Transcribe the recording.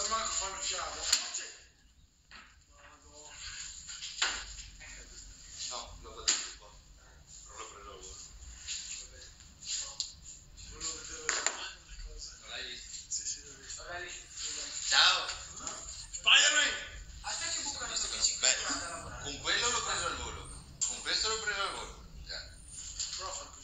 Marco fanno fiato. No, l'ho battuto qua. Non l'ho preso al volo. Non l'hai visto? Sì, l'ho visto. Ciao! Spider-Man! Aspetta che bucano sto PC. Beh, con quello l'ho preso al volo. Con questo l'ho preso al volo. Già. Prova a far così.